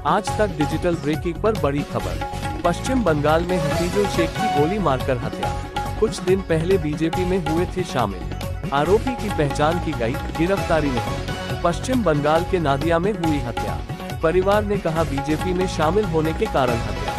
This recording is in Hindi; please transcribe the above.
आज तक डिजिटल ब्रेकिंग पर बड़ी खबर। पश्चिम बंगाल में हफीजुल शेख की गोली मारकर हत्या। कुछ दिन पहले बीजेपी में हुए थे शामिल। आरोपी की पहचान की गई, गिरफ्तारी नहीं। पश्चिम बंगाल के नादिया में हुई हत्या। परिवार ने कहा बीजेपी में शामिल होने के कारण हत्या।